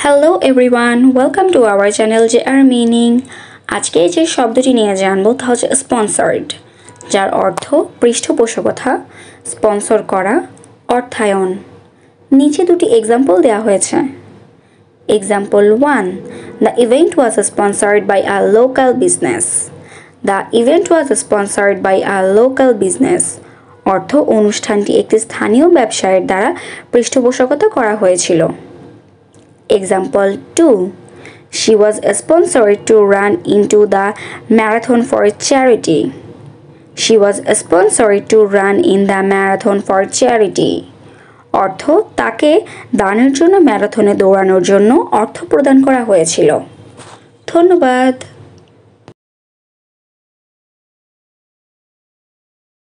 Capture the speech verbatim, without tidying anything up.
Hello everyone, welcome to our channel J R Meaning. আজকে যে শব্দটি নিয়ে জানবো তা হচ্ছে স্পন্সর্ড, যার অর্থ পৃষ্ঠপোষকতা, স্পন্সর করা, অর্থায়ন। নিচে দুটি এক্সাম্পল দেওয়া হয়েছে। Example one. The event was sponsored by a local business. The event was sponsored by a local business. অর্থ অনুষ্ঠানটি একটি স্থানীয় ব্যবসায়ের দ্বারা পৃষ্ঠপোষকতা করা হয়েছিল। Example two. She was sponsored to run into the marathon for charity. She was sponsored to run in the marathon for charity. অর্থ তাকে দানের জন্য ম্যারাথনে দৌড়ানোর জন্য অর্থ প্রদান করা হয়েছিল। ধন্যবাদ।